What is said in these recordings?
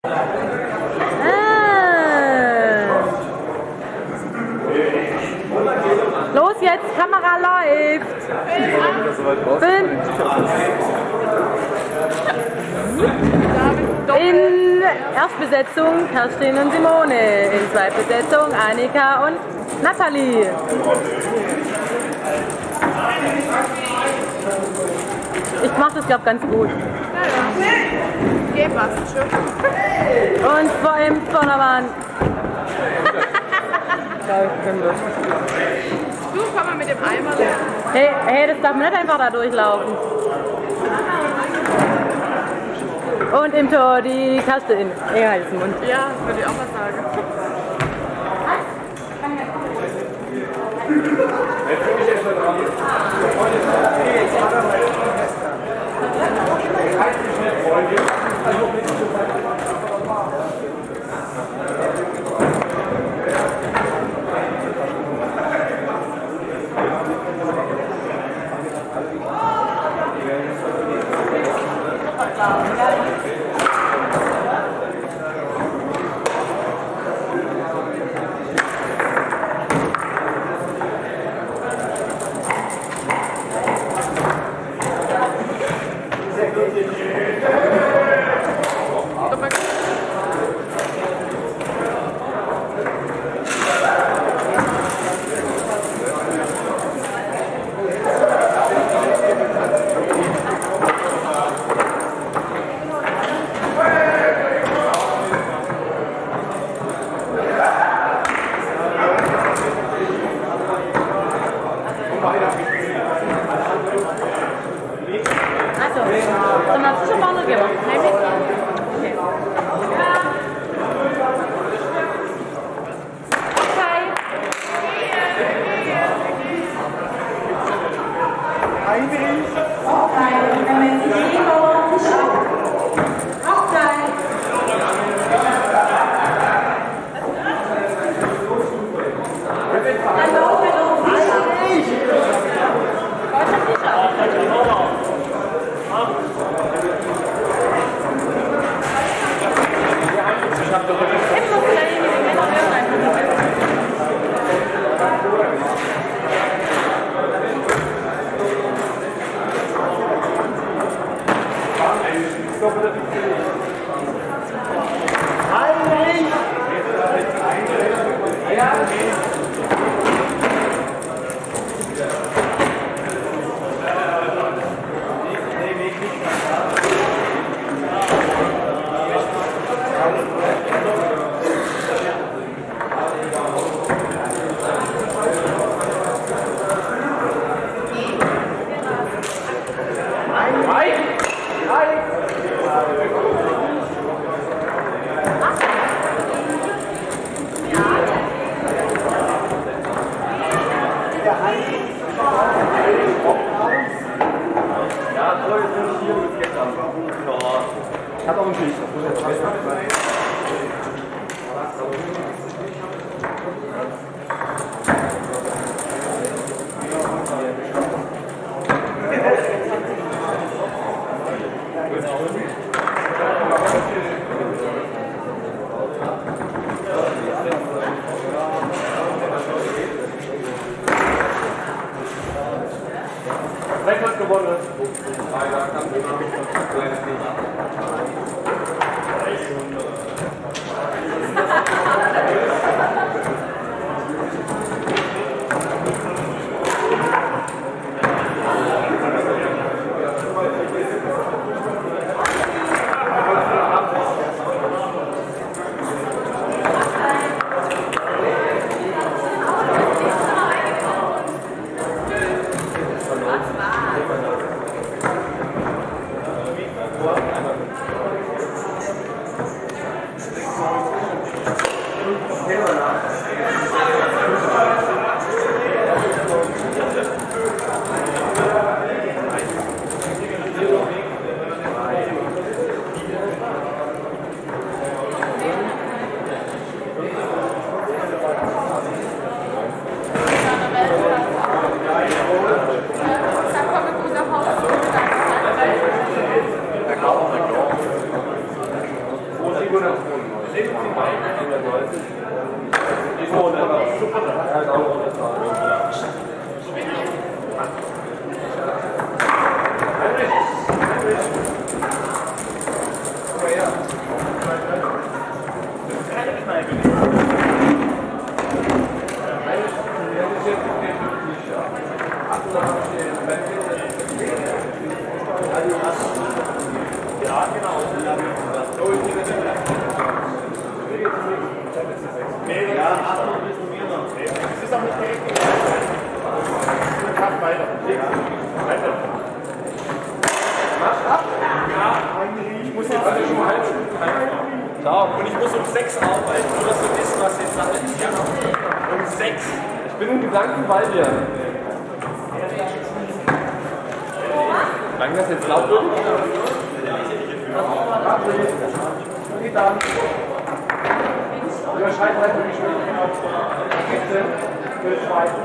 Los jetzt, Kamera läuft. Film. In Erstbesetzung Kerstin und Simone. In Zweitbesetzung Annika und Nathalie. Ich mach das, glaube ich, ganz gut. Ja, passt schon. Und vor allem vorne waren. Du, komm mal mit dem Eimer lernen. Hey, das darf man nicht einfach da durchlaufen. Und im Tor die Kerstin. Mund. Ja, würde ich auch mal sagen. Dann hast du schon mal noch gemacht. Ich habe auch einen Schicht. Rekord gewonnen. Ja, genau. Ja, Achtung, ein bisschen mehr noch. Es ist auch nicht der Ecke. Weiter. Weiter. Mach ab. Ja, ich muss jetzt schon mal halb Ciao. Und ich muss um 6 arbeiten, nur dass du wisst, was jetzt Sache ist. Ja, um 6. Ich bin in Gedanken bei dir. Klang das jetzt laut wird? Überschreiten halt die Geschwindigkeit auf 17 für den zweiten.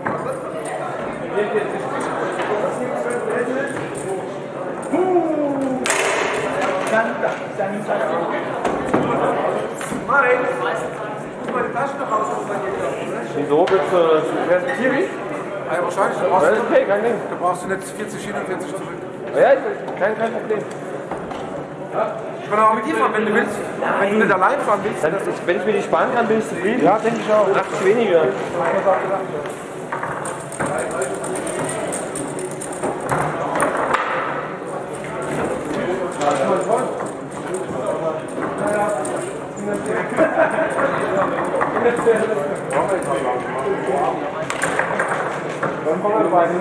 Wieso willst du Kiri? Ja, wahrscheinlich. Okay, kein Ding. Da brauchst du nicht 40 hin und 40 zurück. Ja, kein Problem. Ich kann auch mit dir fahren, wenn du willst. Wenn du nicht allein fahren willst. Wenn ich mir die sparen kann, bin ich zufrieden. Ja, denke ich auch. 80 weniger. Dann kommen wir bei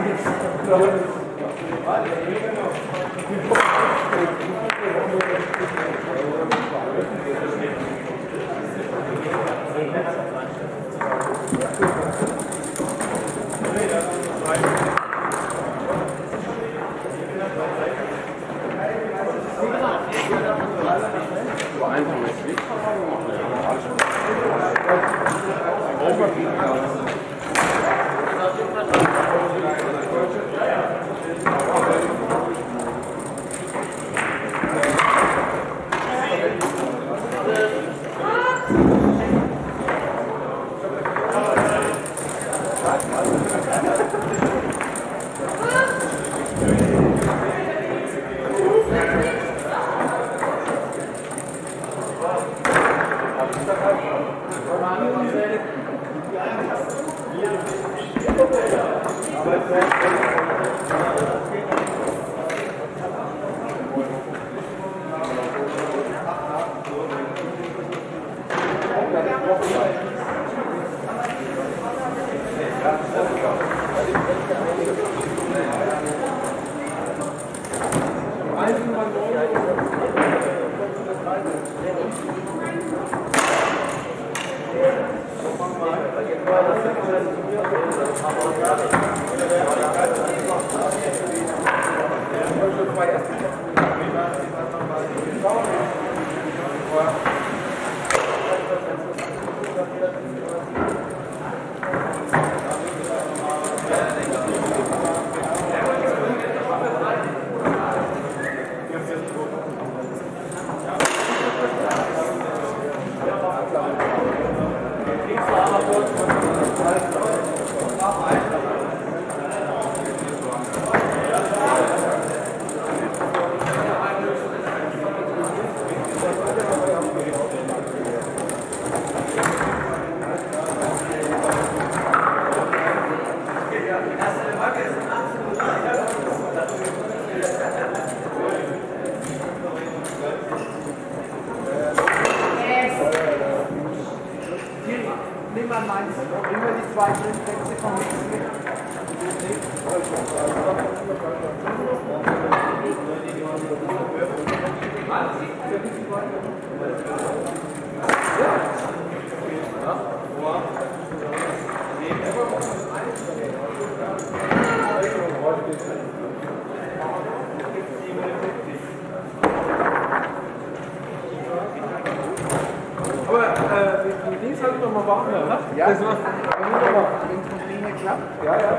Ja, das macht wenn es von denen klappt. Ja, ja.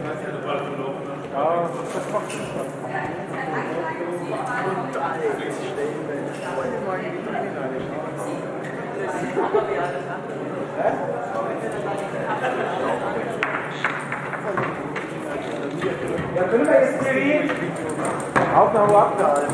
Ja, das macht Spaß. Ja, können wir jetzt hier reden? Aufnahme abgehalten.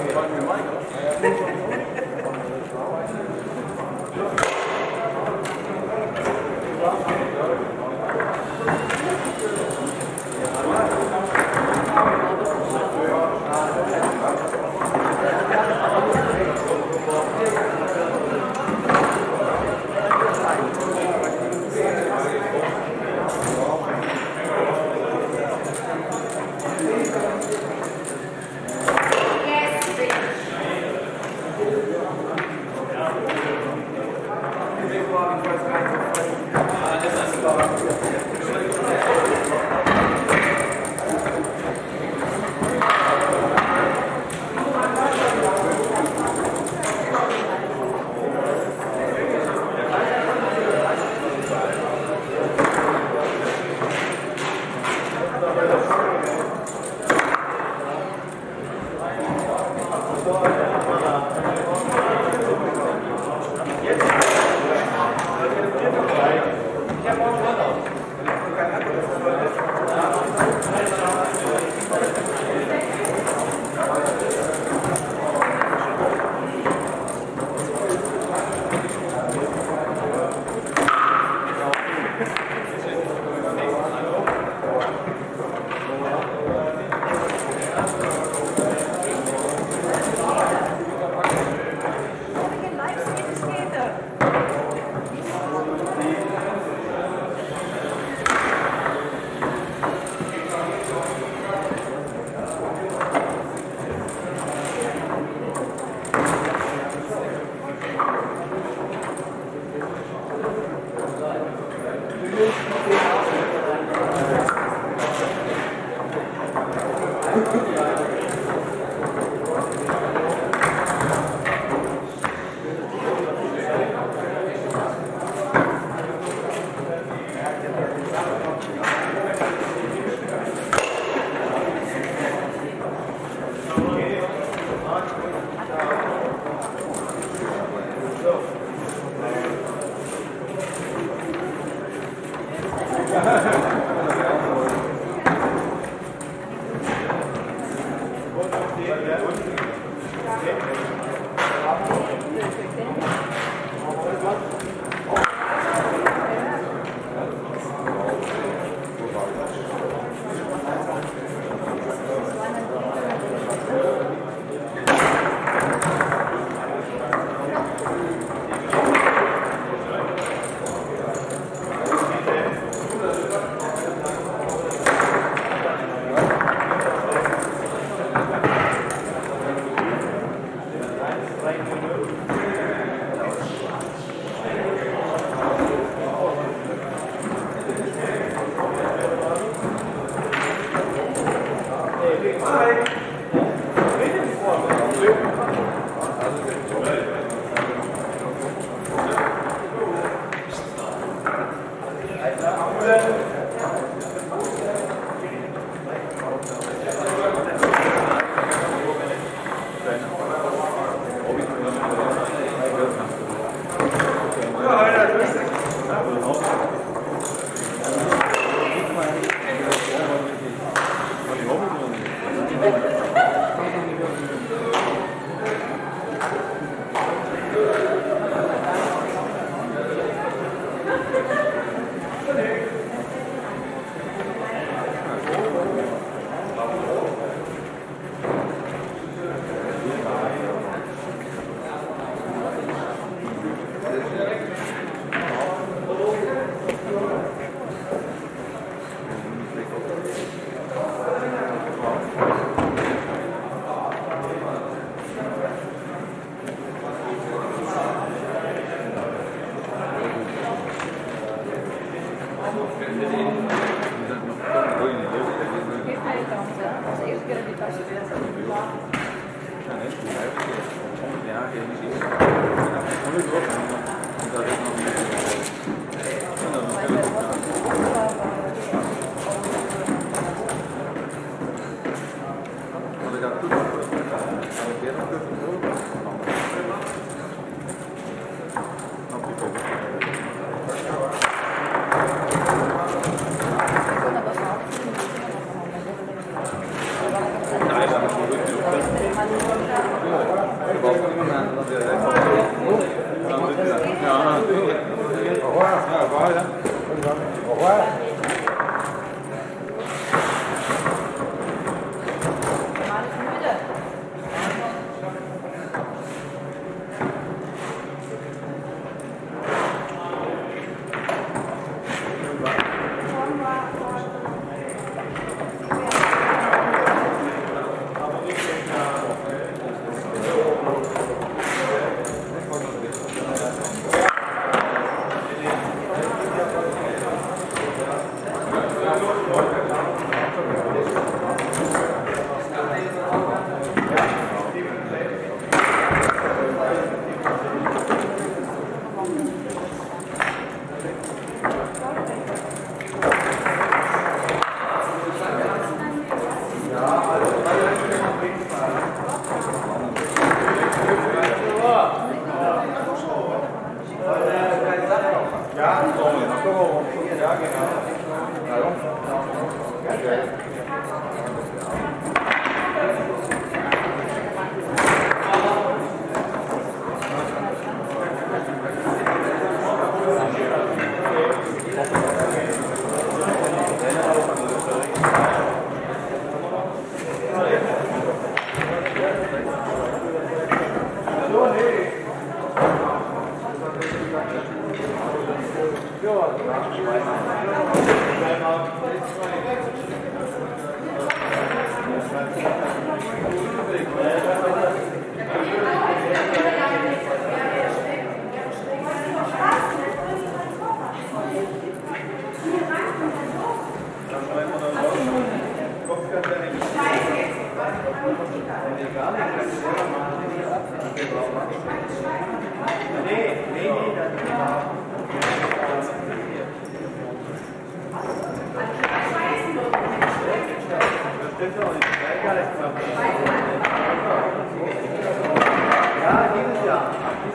Ja, dieses Jahr.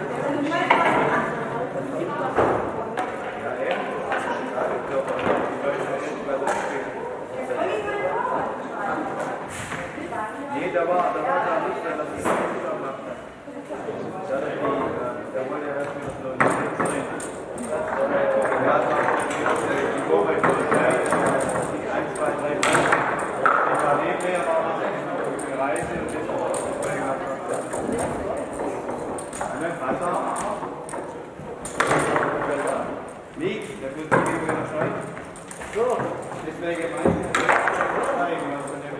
Nee, da war da nicht, weil das ist ein guter Macht. Da wollte er erst mit so einem Text drin. Die Vorbereitung ist ja 1, 2, 3, 4. Die Parallelwehr war das eine Reise und jetzt auch Wasser. Nichts, der wird sich wieder schreiben. So, jetzt wäre gemeint, zeigen, was von der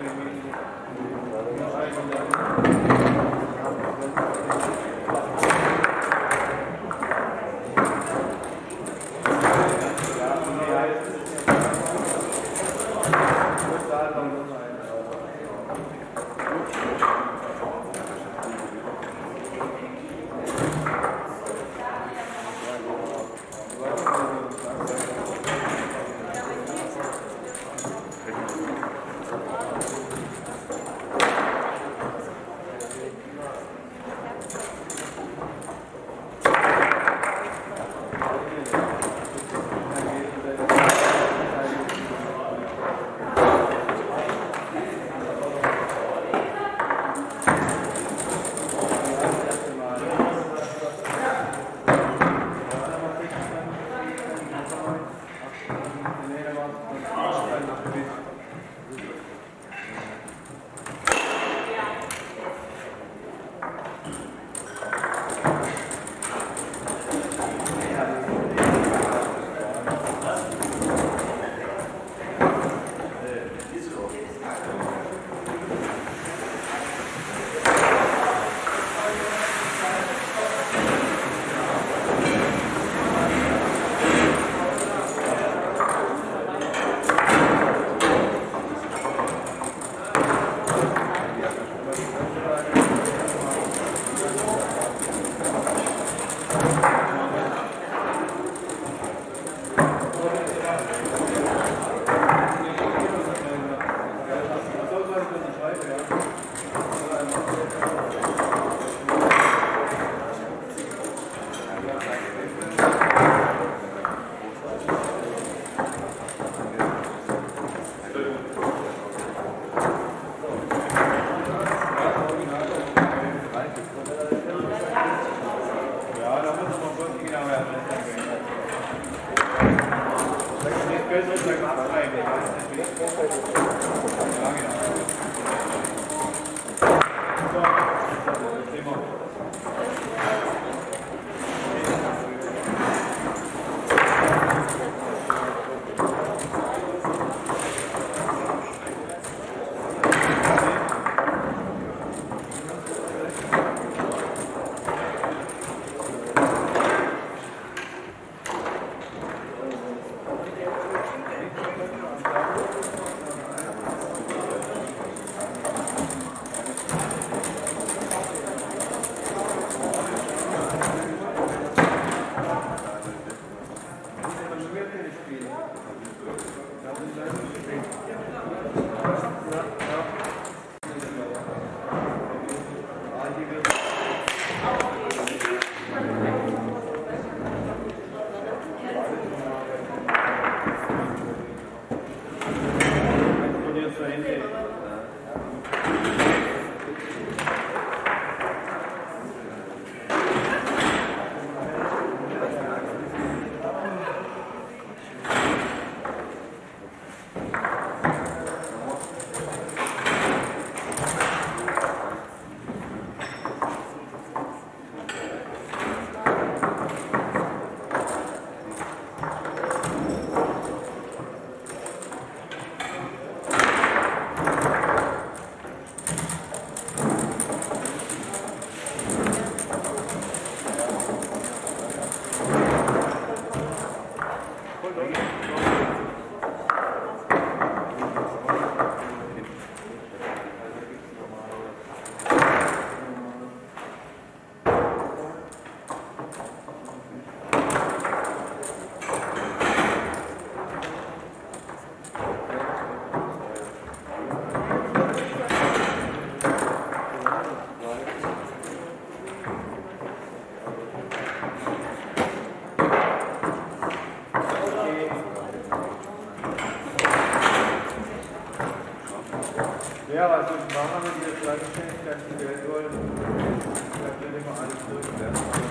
diese Flasche kannst du Geld holen. Ich hab nicht immer alles durchwerfen.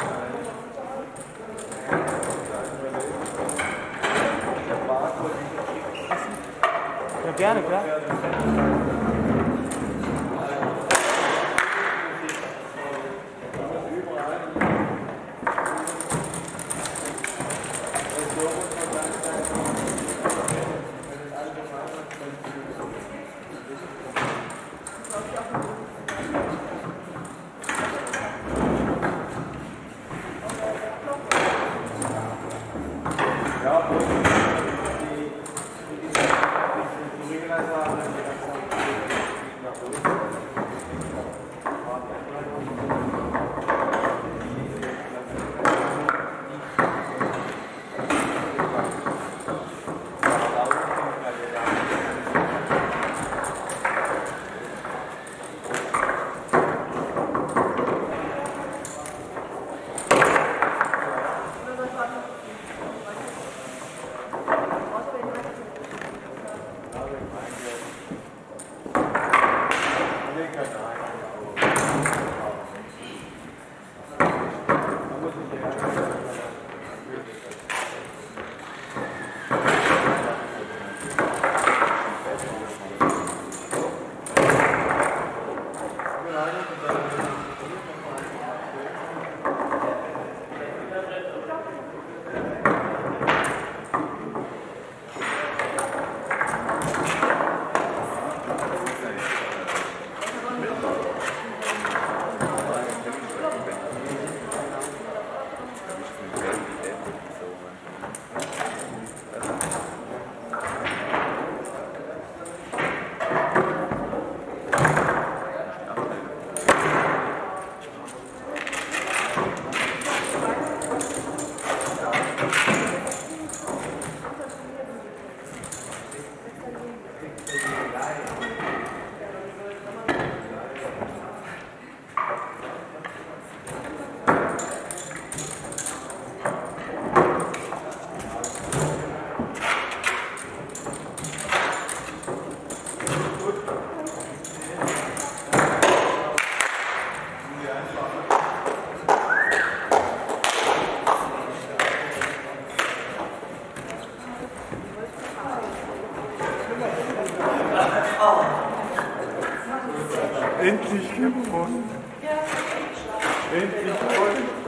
Ja, gerne, klar. Endlich gewonnen. Endlich gewonnen.